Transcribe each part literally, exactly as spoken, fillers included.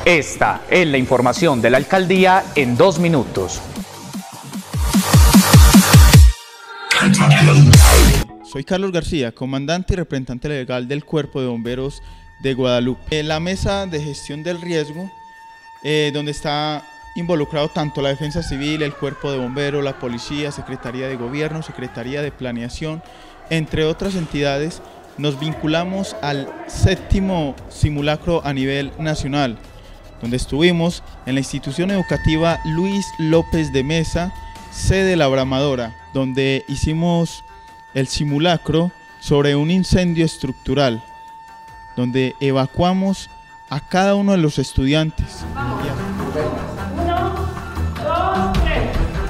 Esta es la información de la alcaldía en dos minutos. Soy Carlos García, comandante y representante legal del Cuerpo de Bomberos de Guadalupe. En la mesa de gestión del riesgo, eh, donde está involucrado tanto la Defensa Civil, el Cuerpo de Bomberos, la Policía, Secretaría de Gobierno, Secretaría de Planeación, entre otras entidades, nos vinculamos al séptimo simulacro a nivel nacional, donde estuvimos en la institución educativa Luis López de Mesa, sede La Bramadora, donde hicimos el simulacro sobre un incendio estructural, donde evacuamos a cada uno de los estudiantes. Uno, dos, tres.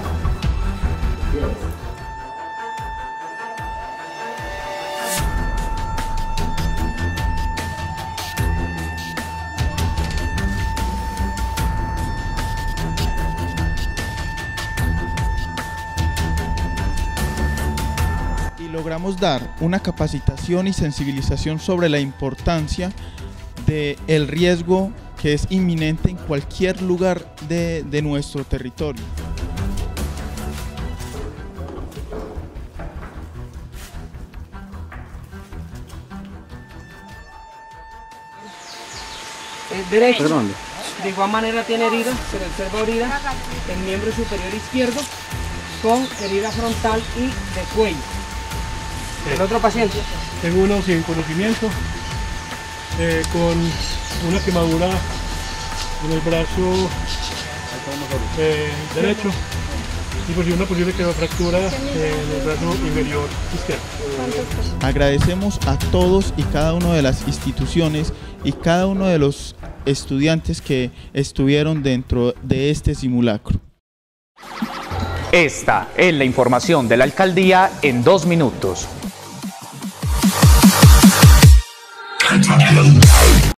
Logramos dar una capacitación y sensibilización sobre la importancia del riesgo que es inminente en cualquier lugar de, de nuestro territorio. El derecho, de igual manera tiene heridas, se le observa herida en miembro superior izquierdo con herida frontal y de cuello. El otro paciente. Tengo uno sin conocimiento, eh, con una quemadura en el brazo eh, derecho y pues una posible fractura en el brazo inferior izquierdo. Agradecemos a todos y cada una de las instituciones y cada uno de los estudiantes que estuvieron dentro de este simulacro. Esta es la información de la alcaldía en dos minutos. Hello.